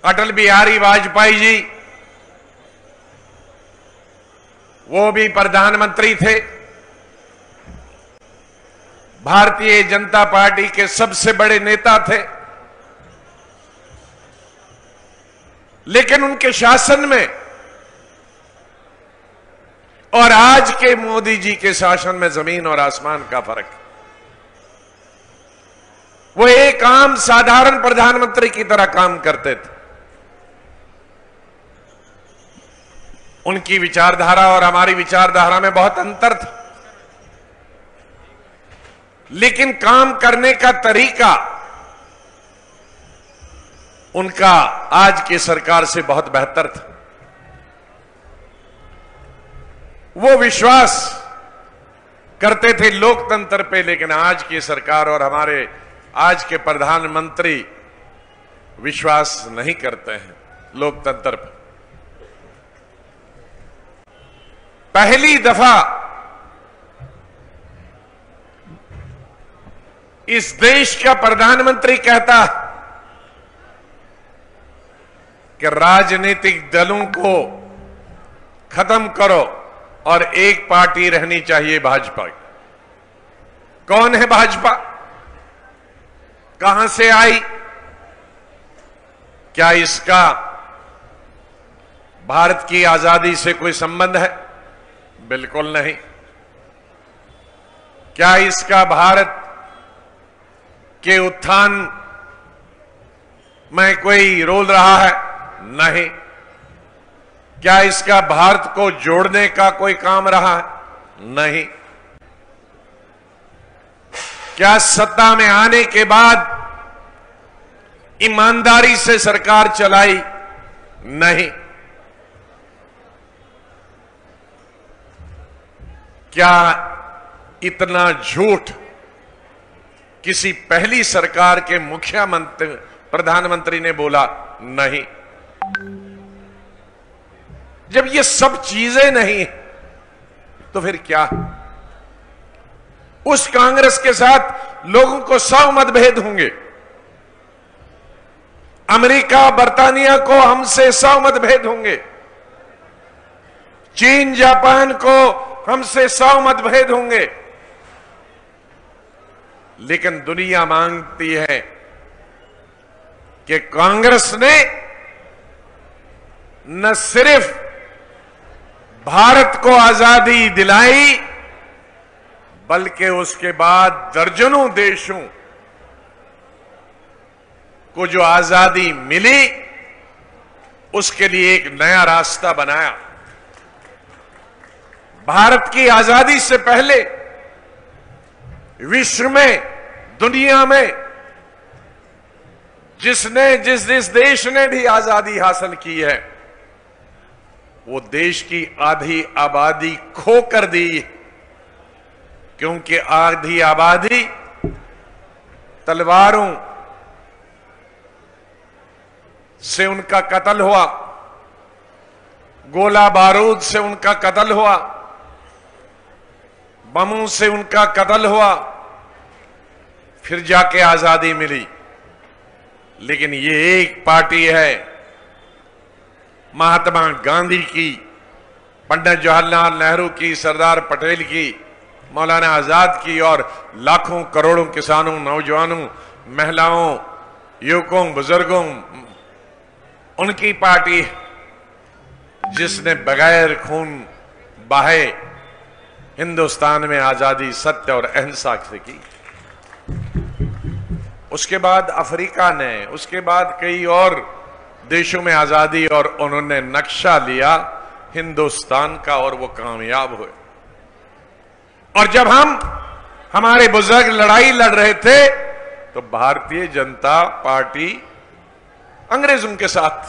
अटल बिहारी वाजपेयी जी, वो भी प्रधानमंत्री थे, भारतीय जनता पार्टी के सबसे बड़े नेता थे, लेकिन उनके शासन में और आज के मोदी जी के शासन में जमीन और आसमान का फर्क है। वो एक आम साधारण प्रधानमंत्री की तरह काम करते थे। उनकी विचारधारा और हमारी विचारधारा में बहुत अंतर था, लेकिन काम करने का तरीका उनका आज की सरकार से बहुत बेहतर था। वो विश्वास करते थे लोकतंत्र पे, लेकिन आज की सरकार और हमारे आज के प्रधानमंत्री विश्वास नहीं करते हैं लोकतंत्र पर। पहली दफा इस देश का प्रधानमंत्री कहता कि राजनीतिक दलों को खत्म करो और एक पार्टी रहनी चाहिए, भाजपा। कौन है भाजपा? कहां से आई? क्या इसका भारत की आजादी से कोई संबंध है? बिल्कुल नहीं। क्या इसका भारत के उत्थान में कोई रोल रहा है? नहीं। क्या इसका भारत को जोड़ने का कोई काम रहा है? नहीं। क्या सत्ता में आने के बाद ईमानदारी से सरकार चलाई? नहीं। क्या इतना झूठ किसी पहली सरकार के मुख्यमंत्री प्रधानमंत्री ने बोला? नहीं। जब ये सब चीजें नहीं तो फिर क्या? उस कांग्रेस के साथ लोगों को 100 मतभेद होंगे। अमेरिका बर्तानिया को हमसे 100 मतभेद होंगे। चीन जापान को हमसे 100 मतभेद होंगे, लेकिन दुनिया मांगती है कि कांग्रेस ने न सिर्फ भारत को आजादी दिलाई, बल्कि उसके बाद दर्जनों देशों को जो आजादी मिली, उसके लिए एक नया रास्ता बनाया। भारत की आजादी से पहले विश्व में, दुनिया में जिस देश ने भी आजादी हासिल की है, वो देश की आधी आबादी खो कर दी, क्योंकि आधी आबादी तलवारों से उनका कत्ल हुआ, गोला बारूद से उनका कत्ल हुआ, बमों से उनका कत्ल हुआ, फिर जाके आजादी मिली। लेकिन ये एक पार्टी है, महात्मा गांधी की, पंडित जवाहरलाल नेहरू की, सरदार पटेल की, मौलाना आजाद की और लाखों करोड़ों किसानों, नौजवानों, महिलाओं, युवकों, बुजुर्गों, उनकी पार्टी जिसने बगैर खून बहाए हिंदुस्तान में आजादी सत्य और अहिंसा से की। उसके बाद अफ्रीका ने, उसके बाद कई और देशों में आजादी, और उन्होंने नक्शा लिया हिंदुस्तान का और वो कामयाब हुए। और जब हमारे बुजुर्ग लड़ाई लड़ रहे थे तो भारतीय जनता पार्टी अंग्रेजों के साथ,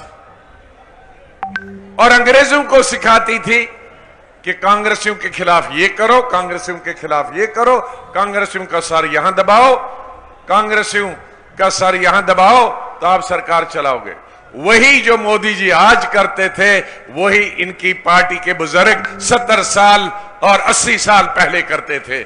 और अंग्रेजों को सिखाती थी कि कांग्रेसियों के खिलाफ ये करो, कांग्रेसियों के खिलाफ ये करो, कांग्रेसियों का सर यहां दबाओ, कांग्रेसियों का सर यहां दबाओ तो आप सरकार चलाओगे। वही जो मोदी जी आज करते थे, वही इनकी पार्टी के बुजुर्ग 70 साल और 80 साल पहले करते थे,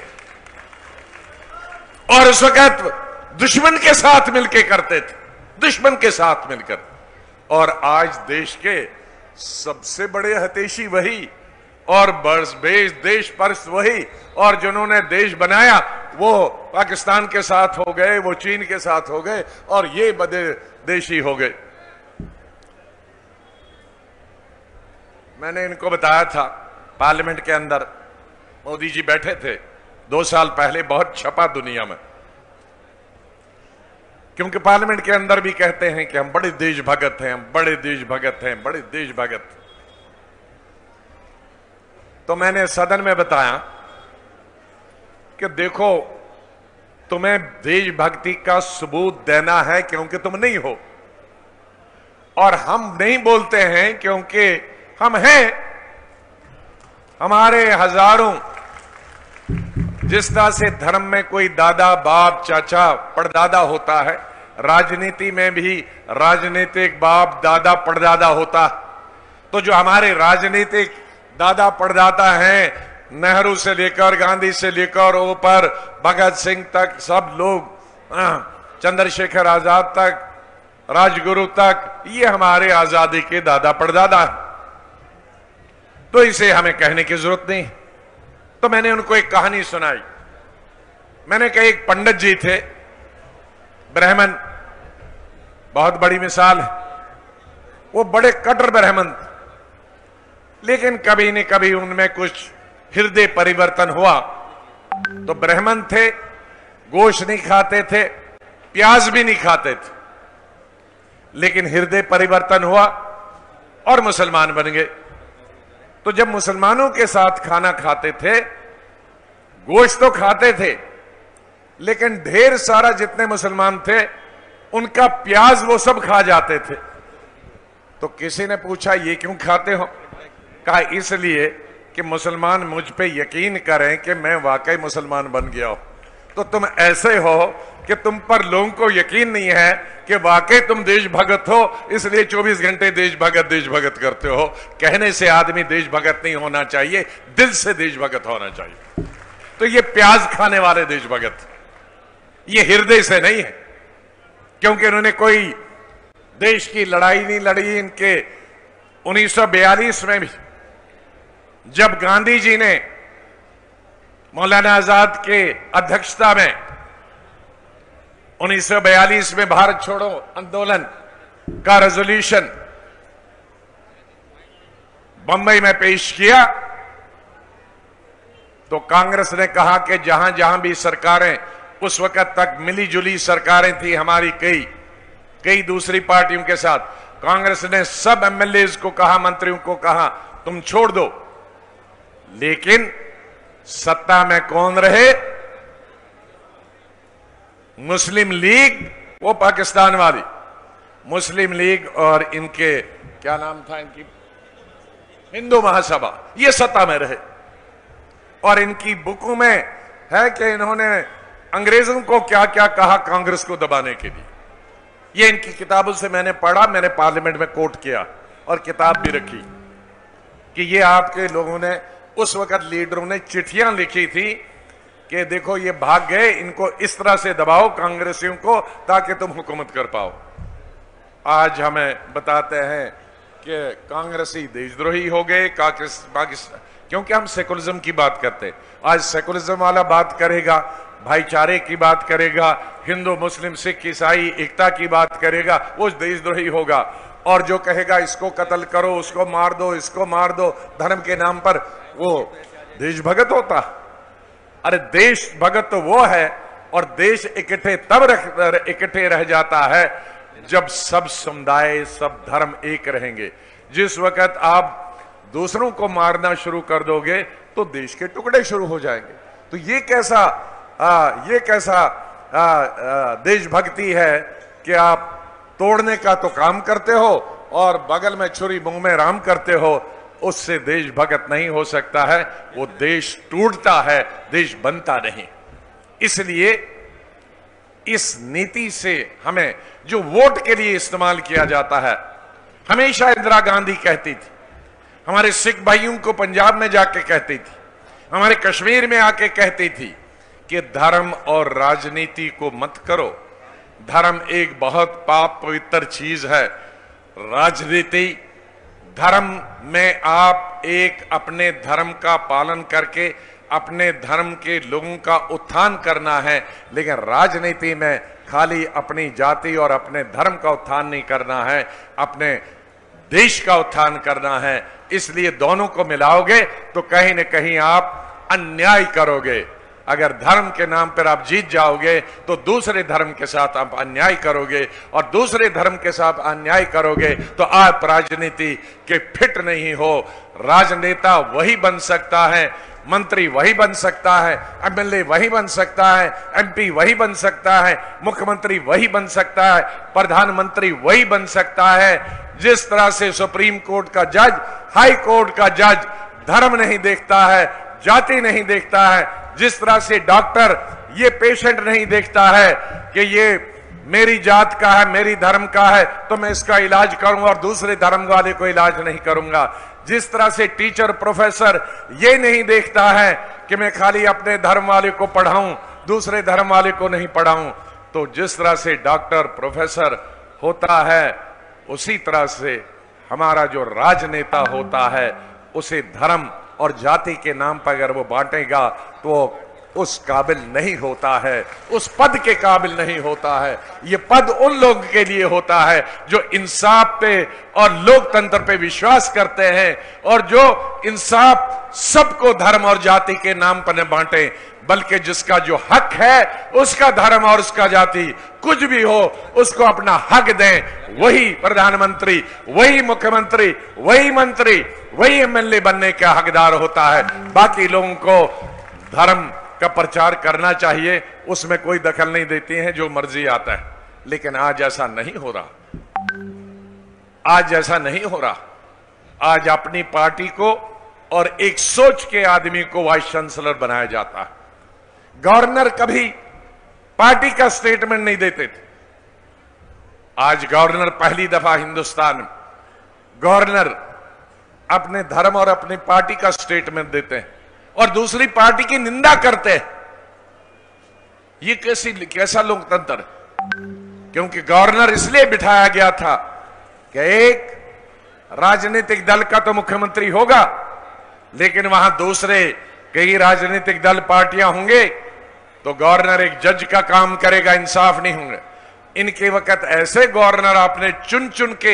और उस वक्त दुश्मन के साथ मिलकर करते थे, दुश्मन के साथ मिलकर। और आज देश के सबसे बड़े हितैषी वही, और देश परस्त वही, और जिन्होंने देश बनाया वो पाकिस्तान के साथ हो गए, वो चीन के साथ हो गए, और ये बदे देशी हो गए। मैंने इनको बताया था पार्लियामेंट के अंदर, मोदी जी बैठे थे 2 साल पहले, बहुत छपा दुनिया में, क्योंकि पार्लियामेंट के अंदर भी कहते हैं कि हम बड़े देशभगत हैं, हम बड़े देशभगत हैं, बड़े देशभगत। तो मैंने सदन में बताया कि देखो, तुम्हें देशभक्ति का सबूत देना है क्योंकि तुम नहीं हो, और हम नहीं बोलते हैं क्योंकि हम हैं। हमारे हजारों, जिस तरह से धर्म में कोई दादा बाप चाचा परदादा होता है, राजनीति में भी राजनीतिक बाप दादा परदादा होता। तो जो हमारे राजनीतिक दादा परदादा हैं, नेहरू से लेकर गांधी से लेकर ऊपर भगत सिंह तक, सब लोग, चंद्रशेखर आजाद तक, राजगुरु तक, ये हमारे आजादी के दादा परदादा। तो इसे हमें कहने की जरूरत नहीं। तो मैंने उनको एक कहानी सुनाई। मैंने कहा एक पंडित जी थे, ब्राह्मण, बहुत बड़ी मिसाल है, वो बड़े कट्टर ब्राह्मण, लेकिन कभी न कभी उनमें कुछ हृदय परिवर्तन हुआ। तो ब्राह्मण थे, गोश्त नहीं खाते थे, प्याज भी नहीं खाते थे, लेकिन हृदय परिवर्तन हुआ और मुसलमान बन गए। तो जब मुसलमानों के साथ खाना खाते थे, गोश्त तो खाते थे, लेकिन ढेर सारा जितने मुसलमान थे उनका प्याज वो सब खा जाते थे। तो किसी ने पूछा ये क्यों खाते हो? कहा इसलिए कि मुसलमान मुझ पे यकीन करें कि मैं वाकई मुसलमान बन गया हूं। तो तुम ऐसे हो कि तुम पर लोगों को यकीन नहीं है कि वाकई तुम देशभगत हो, इसलिए 24 घंटे देशभगत करते हो। कहने से आदमी देशभगत नहीं होना चाहिए, दिल से देशभगत होना चाहिए। तो ये प्याज खाने वाले देशभगत, ये हृदय से नहीं है, क्योंकि उन्होंने कोई देश की लड़ाई नहीं लड़ी। इनके 1942 में भी जब गांधी जी ने मौलाना आजाद के अध्यक्षता में 1942 में भारत छोड़ो आंदोलन का रेजोल्यूशन बंबई में पेश किया, तो कांग्रेस ने कहा कि जहां जहां भी सरकारें, उस वक्त तक मिली जुली सरकारें थी हमारी कई दूसरी पार्टियों के साथ, कांग्रेस ने सब एमएलएज को कहा, मंत्रियों को कहा तुम छोड़ दो, लेकिन सत्ता में कौन रहे? मुस्लिम लीग, वो पाकिस्तान वाली मुस्लिम लीग, और इनके क्या नाम था इनकी, हिंदू महासभा, ये सत्ता में रहे। और इनकी बुकों में है कि इन्होंने अंग्रेजों को क्या क्या कहा कांग्रेस को दबाने के लिए। ये इनकी किताबों से मैंने पढ़ा, मैंने पार्लियामेंट में कोट किया और किताब भी रखी कि ये आपके लोगों ने, उस वक्त लीडरों ने चिट्ठियां लिखी थी कि देखो ये भाग गए, इनको इस तरह से दबाओ कांग्रेसियों को ताकि तुम हुकूमत कर पाओ। आज हमें बताते हैं कि कांग्रेसी देशद्रोही हो गए, पाकिस्तान, क्योंकि हम सेकुलरिज्म की बात करते हैं। आज सेकुलरिज्म वाला बात करेगा, भाईचारे की बात करेगा, हिंदू मुस्लिम सिख ईसाई एकता की बात करेगा, वो देशद्रोही होगा। और जो कहेगा इसको कत्ल करो, उसको मार दो, इसको मार दो धर्म के नाम पर, वो देशभगत होता। अरे देशभगत तो वो है, और देश इकट्ठे रह जाता है जब सब समुदाय, सब धर्म एक रहेंगे। जिस वक्त आप दूसरों को मारना शुरू कर दोगे तो देश के टुकड़े शुरू हो जाएंगे। तो ये कैसा देशभक्ति है कि आप तोड़ने का तो काम करते हो और बगल में छुरी मुंह में राम करते हो। उससे देशभगत नहीं हो सकता है, वो देश टूटता है, देश बनता नहीं। इसलिए इस नीति से हमें जो वोट के लिए इस्तेमाल किया जाता है, हमेशा इंदिरा गांधी कहती थी, हमारे सिख भाइयों को पंजाब में जाके कहती थी, हमारे कश्मीर में आके कहती थी कि धर्म और राजनीति को मत करो। धर्म एक बहुत पाप पवित्र चीज है, राजनीति, धर्म में आप एक अपने धर्म का पालन करके अपने धर्म के लोगों का उत्थान करना है, लेकिन राजनीति में खाली अपनी जाति और अपने धर्म का उत्थान नहीं करना है, अपने देश का उत्थान करना है। इसलिए दोनों को मिलाओगे तो कहीं न कहीं आप अन्याय करोगे। अगर धर्म के नाम पर आप जीत जाओगे तो दूसरे धर्म के साथ आप अन्याय करोगे, और दूसरे धर्म के साथ अन्याय करोगे तो आप राजनीति के फिट नहीं हो। राजनेता वही बन सकता है, मंत्री वही बन सकता है, एमएलए वही बन सकता है, एमपी वही बन सकता है, मुख्यमंत्री वही बन सकता है, प्रधानमंत्री वही बन सकता है जिस तरह से सुप्रीम कोर्ट का जज, हाई कोर्ट का जज धर्म नहीं देखता है, जाति नहीं देखता है, जिस तरह से डॉक्टर ये पेशेंट नहीं देखता है कि ये मेरी जात का है, मेरी धर्म का है तो मैं इसका इलाज करूंगा और दूसरे धर्म वाले को इलाज नहीं करूंगा, जिस तरह से टीचर प्रोफेसर ये नहीं देखता है कि मैं खाली अपने धर्म वाले को पढ़ाऊं, दूसरे धर्म वाले को नहीं पढ़ाऊं, तो जिस तरह से डॉक्टर प्रोफेसर होता है उसी तरह से हमारा जो राजनेता होता है उसे धर्म और जाति के नाम पर अगर वो बांटेगा तो उस काबिल नहीं होता है, उस पद के काबिल नहीं होता है। ये पद उन लोगों के लिए होता है जो इंसाफ पे और लोकतंत्र पे विश्वास करते हैं, और जो इंसाफ सबको धर्म और जाति के नाम पर न बांटे, बल्कि जिसका जो हक है उसका धर्म और उसका जाति कुछ भी हो उसको अपना हक दें। वही प्रधानमंत्री, वही मुख्यमंत्री, वही मंत्री, वही एमएलए बनने का हकदार होता है। बाकी लोगों को धर्म का प्रचार करना चाहिए, उसमें कोई दखल नहीं देती है, जो मर्जी आता है। लेकिन आज ऐसा नहीं हो रहा, आज ऐसा नहीं हो रहा। आज अपनी पार्टी को और एक सोच के आदमी को वाइस चांसलर बनाया जाता है। गवर्नर कभी पार्टी का स्टेटमेंट नहीं देते थे, आज गवर्नर पहली दफा हिंदुस्तान में गवर्नर अपने धर्म और अपनी पार्टी का स्टेटमेंट देते हैं और दूसरी पार्टी की निंदा करते हैं। ये कैसा लोकतंत्र है? क्योंकि गवर्नर इसलिए बिठाया गया था कि एक राजनीतिक दल का तो मुख्यमंत्री होगा, लेकिन वहां दूसरे कई राजनीतिक दल पार्टियां होंगे, तो गवर्नर एक जज का काम करेगा, इंसाफ नहीं होंगे। इनके वक्त ऐसे गवर्नर आपने चुन चुन के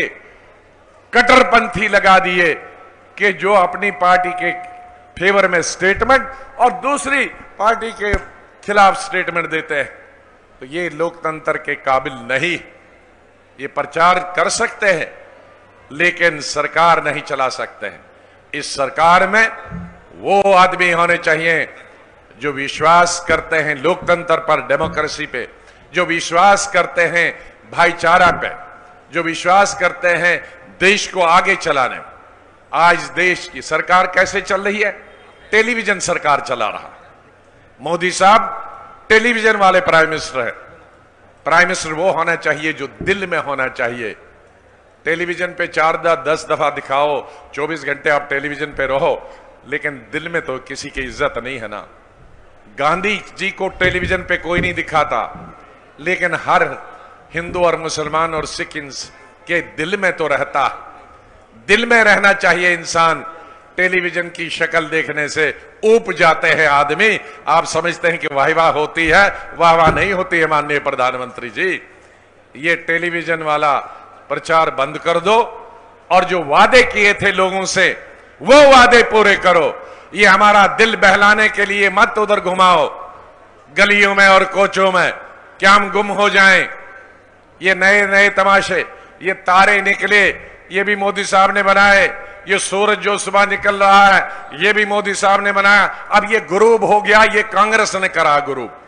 कट्टरपंथी लगा दिए कि जो अपनी पार्टी के फेवर में स्टेटमेंट और दूसरी पार्टी के खिलाफ स्टेटमेंट देते हैं। तो ये लोकतंत्र के काबिल नहीं। ये प्रचार कर सकते हैं लेकिन सरकार नहीं चला सकते हैं। इस सरकार में वो आदमी होने चाहिए जो विश्वास करते हैं लोकतंत्र पर, डेमोक्रेसी पे, जो विश्वास करते हैं भाईचारा पे, जो विश्वास करते हैं देश को आगे चलाने। आज देश की सरकार कैसे चल रही है? टेलीविजन सरकार चला रहा। मोदी साहब टेलीविजन वाले प्राइम मिनिस्टर है। प्राइम मिनिस्टर वो होना चाहिए जो दिल में होना चाहिए। टेलीविजन पे 4-10 दफा दिखाओ, 24 घंटे आप टेलीविजन पे रहो, लेकिन दिल में तो किसी की इज्जत नहीं है ना। गांधी जी को टेलीविजन पे कोई नहीं दिखाता, लेकिन हर हिंदू और मुसलमान और सिख के दिल में तो रहता। दिल में रहना चाहिए इंसान। टेलीविजन की शक्ल देखने से ऊब जाते हैं आदमी। आप समझते हैं कि वाह वाह होती है, वाह वाह नहीं होती है माननीय प्रधानमंत्री जी। ये टेलीविजन वाला प्रचार बंद कर दो और जो वादे किए थे लोगों से वो वादे पूरे करो। ये हमारा दिल बहलाने के लिए मत उधर घुमाओ गलियों में और कोचों में कि हम गुम हो जाएं। ये नए नए तमाशे, ये तारे निकले, ये भी मोदी साहब ने बनाए। ये सूरज जो सुबह निकल रहा है, ये भी मोदी साहब ने बनाया। अब ये गुरूब हो गया, ये कांग्रेस ने करा गुरूब।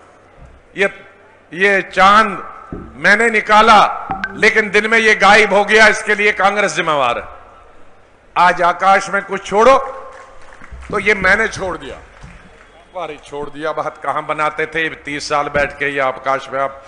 ये चांद मैंने निकाला, लेकिन दिन में ये गायब हो गया, इसके लिए कांग्रेस जिम्मेवार है। आज आकाश में कुछ छोड़ो तो ये मैंने छोड़ दिया, अरे छोड़ दिया। बात कहां बनाते थे 30 साल बैठ के? ये आकाश में आप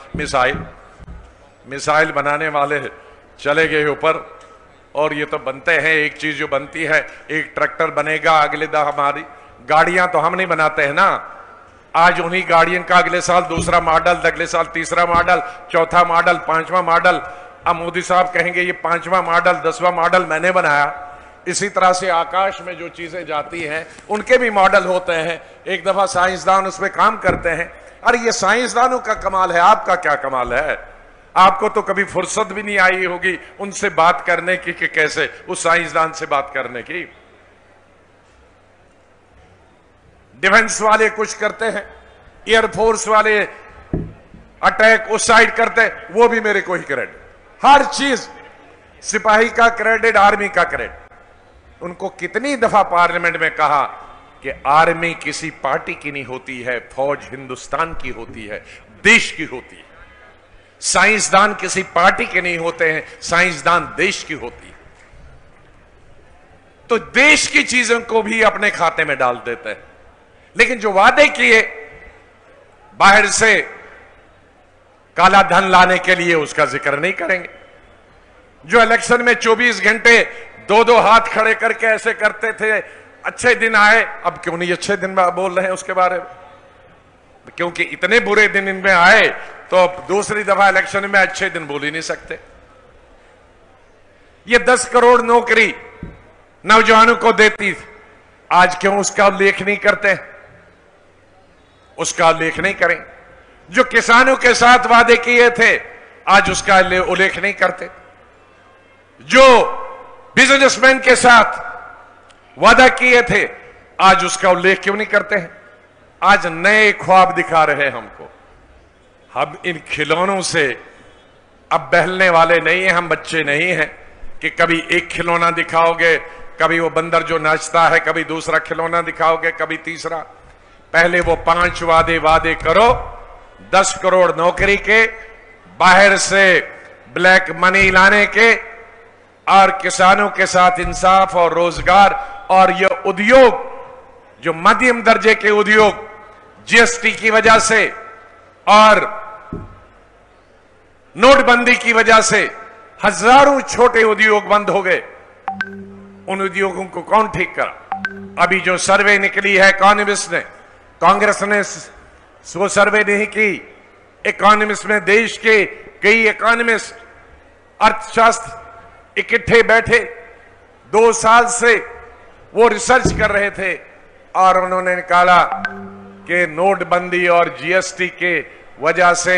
मिसाइल बनाने वाले चले गए ऊपर, और ये तो बनते हैं। एक चीज जो बनती है, एक ट्रैक्टर बनेगा, अगले दा हमारी गाड़ियां तो हम नहीं बनाते हैं ना। आज उन्हीं गाड़ियों का अगले साल दूसरा मॉडल, अगले साल तीसरा मॉडल, चौथा मॉडल, पांचवा मॉडल, अब मोदी साहब कहेंगे ये 5वां मॉडल 10वां मॉडल मैंने बनाया। इसी तरह से आकाश में जो चीजें जाती हैं उनके भी मॉडल होते हैं। एक दफा साइंसदान उस पर काम करते हैं। अरे ये साइंसदानों का कमाल है, आपका क्या कमाल है? आपको तो कभी फुर्सत भी नहीं आई होगी उनसे बात करने की कि कैसे उस साइंसदान से बात करने की। डिफेंस वाले कुछ करते हैं, एयरफोर्स वाले अटैक उस साइड करते हैं, वो भी मेरे को ही क्रेडिट। हर चीज सिपाही का क्रेडिट, आर्मी का क्रेडिट। उनको कितनी दफा पार्लियामेंट में कहा कि आर्मी किसी पार्टी की नहीं होती है, फौज हिंदुस्तान की होती है, देश की होती है। साइंसदान किसी पार्टी के नहीं होते हैं, साइंसदान देश की होती है। तो देश की चीजों को भी अपने खाते में डाल देते हैं। लेकिन जो वादे किए बाहर से काला धन लाने के लिए, उसका जिक्र नहीं करेंगे। जो इलेक्शन में 24 घंटे दो दो हाथ खड़े करके ऐसे करते थे, अच्छे दिन आए, अब क्यों नहीं अच्छे दिन बोल रहे हैं उसके बारे में? क्योंकि इतने बुरे दिन इनमें आए तो अब दूसरी दफा इलेक्शन में अच्छे दिन बोल ही नहीं सकते। ये 10 करोड़ नौकरी नौजवानों को देती, आज क्यों उसका उल्लेख नहीं करते? उसका उल्लेख नहीं करें। जो किसानों के साथ वादे किए थे, आज उसका उल्लेख नहीं करते। जो बिजनेसमैन के साथ वादा किए थे, आज उसका उल्लेख क्यों नहीं करते हैं? आज नए ख्वाब दिखा रहे हैं हमको। हम इन खिलौनों से अब बहलने वाले नहीं हैं, हम बच्चे नहीं हैं कि कभी एक खिलौना दिखाओगे, कभी वो बंदर जो नाचता है, कभी दूसरा खिलौना दिखाओगे, कभी तीसरा। पहले वो 5 वादे करो, 10 करोड़ नौकरी के, बाहर से ब्लैक मनी लाने के, और किसानों के साथ इंसाफ और रोजगार। और ये उद्योग, जो मध्यम दर्जे के उद्योग जीएसटी की वजह से और नोटबंदी की वजह से हजारों छोटे उद्योग बंद हो गए, उन उद्योगों को कौन ठीक करा? अभी जो सर्वे निकली है इकोनॉमिस्ट ने, कांग्रेस ने वो सर्वे नहीं की, इकोनॉमिस्ट में देश के कई इकोनॉमिस्ट, अर्थशास्त्र इकट्ठे बैठे 2 साल से वो रिसर्च कर रहे थे और उन्होंने निकाला कि नोटबंदी और जीएसटी के वजह से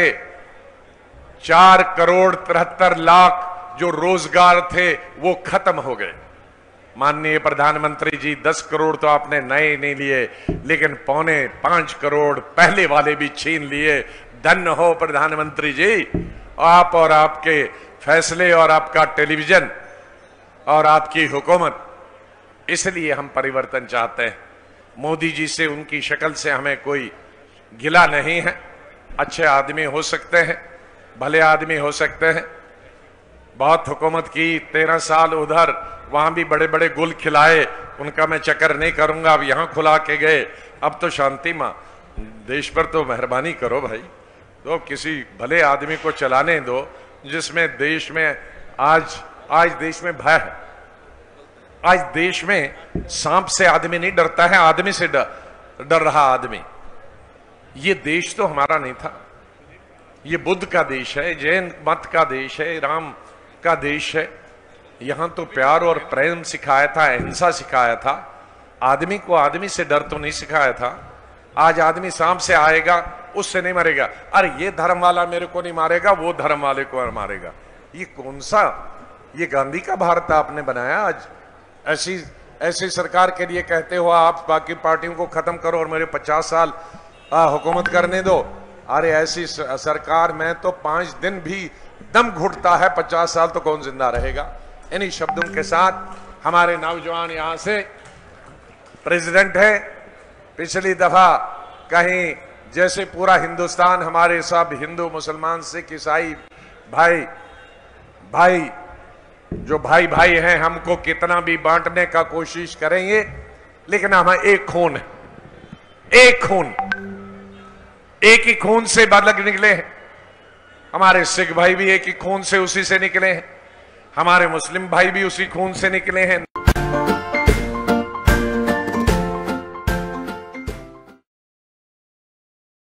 4 करोड़ 73 लाख जो रोजगार थे वो खत्म हो गए। माननीय प्रधानमंत्री जी, 10 करोड़ तो आपने नए नहीं लिए, लेकिन 4.25 करोड़ पहले वाले भी छीन लिए। धन्य हो प्रधानमंत्री जी, आप और आपके फैसले और आपका टेलीविजन और आपकी हुकूमत। इसलिए हम परिवर्तन चाहते हैं। मोदी जी से, उनकी शक्ल से हमें कोई गिला नहीं है। अच्छे आदमी हो सकते हैं, भले आदमी हो सकते हैं। बहुत हुकूमत की, 13 साल उधर, वहां भी बड़े बड़े गुल खिलाए, उनका मैं चक्कर नहीं करूंगा। अब यहां खुला के गए, अब तो शांति मां, देश पर तो मेहरबानी करो भाई। तो किसी भले आदमी को चलाने दो, जिसमें देश में आज देश में भय है। आज देश में सांप से आदमी नहीं डरता है, आदमी से डर रहा आदमी। ये देश तो हमारा नहीं था, ये बुद्ध का देश है, जैन मत का देश है, राम का देश है। यहां तो प्यार और प्रेम सिखाया था, अहिंसा सिखाया था। आदमी को आदमी से डर तो नहीं सिखाया था। आज आदमी सांप से आएगा, उससे नहीं मरेगा। अरे ये धर्म वाला मेरे को नहीं मारेगा, वो धर्म वाले को मारेगा। ये कौन सा, ये गांधी का भारत आपने बनाया? आज ऐसी सरकार के लिए कहते हो आप बाकी पार्टियों को खत्म करो और मेरे 50 साल हुकूमत करने दो। अरे ऐसी सरकार में तो 5 दिन भी दम घुटता है, 50 साल तो कौन जिंदा रहेगा? इन्हीं शब्दों के साथ हमारे नौजवान यहां से प्रेसिडेंट है। पिछली दफा कहीं जैसे पूरा हिंदुस्तान हमारे सब हिंदू मुसलमान सिख ईसाई भाई जो भाई भाई हैं, हमको कितना भी बांटने का कोशिश करेंगे, लेकिन हम एक खून है, एक खून, एक ही खून से बालक निकले हैं। हमारे सिख भाई भी एक ही खून से, उसी से निकले हैं। हमारे मुस्लिम भाई भी उसी खून से निकले हैं।